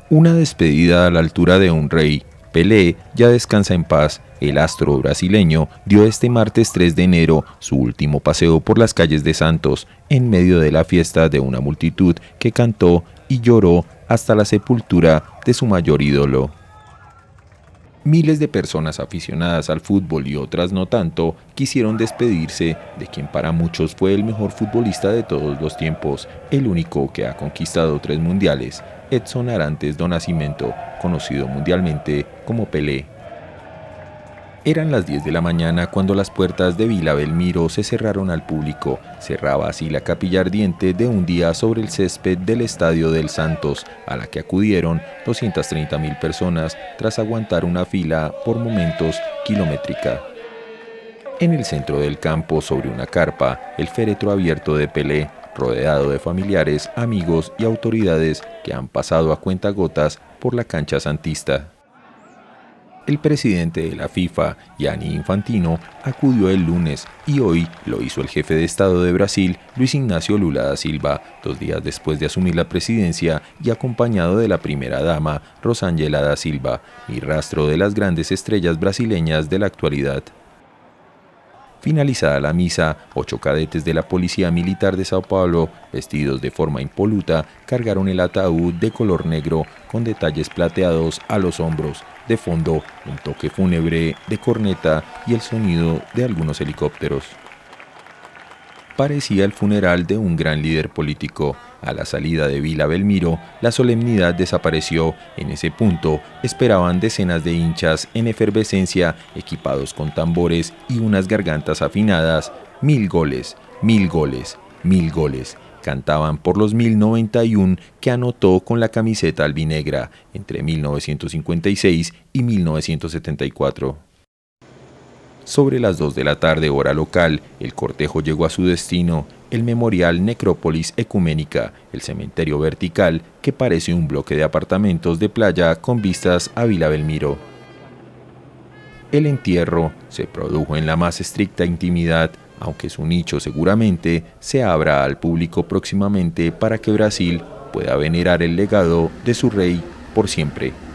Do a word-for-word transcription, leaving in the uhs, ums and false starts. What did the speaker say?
Una despedida a la altura de un rey. Pelé ya descansa en paz. El astro brasileño dio este martes tres de enero su último paseo por las calles de Santos, en medio de la fiesta de una multitud que cantó y lloró hasta la sepultura de su mayor ídolo. Miles de personas aficionadas al fútbol y otras no tanto quisieron despedirse de quien para muchos fue el mejor futbolista de todos los tiempos, el único que ha conquistado tres mundiales, Edson Arantes do Nascimento, conocido mundialmente como Pelé. Eran las diez de la mañana cuando las puertas de Vila Belmiro se cerraron al público. Cerraba así la capilla ardiente de un día sobre el césped del Estadio del Santos, a la que acudieron doscientas treinta mil personas tras aguantar una fila por momentos kilométrica. En el centro del campo, sobre una carpa, el féretro abierto de Pelé, rodeado de familiares, amigos y autoridades que han pasado a cuentagotas por la cancha santista. El presidente de la FIFA, Gianni Infantino, acudió el lunes y hoy lo hizo el jefe de Estado de Brasil, Luis Ignacio Lula da Silva, dos días después de asumir la presidencia y acompañado de la primera dama, Rosângela da Silva, y rastro de las grandes estrellas brasileñas de la actualidad. Finalizada la misa, ocho cadetes de la Policía Militar de Sao Paulo, vestidos de forma impoluta, cargaron el ataúd de color negro con detalles plateados a los hombros. De fondo, un toque fúnebre de corneta y el sonido de algunos helicópteros. Parecía el funeral de un gran líder político. A la salida de Vila Belmiro, la solemnidad desapareció. En ese punto, esperaban decenas de hinchas en efervescencia, equipados con tambores y unas gargantas afinadas. Mil goles, mil goles, mil goles. Cantaban por los mil noventa y uno que anotó con la camiseta albinegra entre mil novecientos cincuenta y seis y mil novecientos setenta y cuatro. Sobre las dos de la tarde, hora local, el cortejo llegó a su destino, el memorial Necrópolis Ecuménica, el cementerio vertical que parece un bloque de apartamentos de playa con vistas a Vila Belmiro. El entierro se produjo en la más estricta intimidad, aunque su nicho seguramente se abra al público próximamente para que Brasil pueda venerar el legado de su rey por siempre.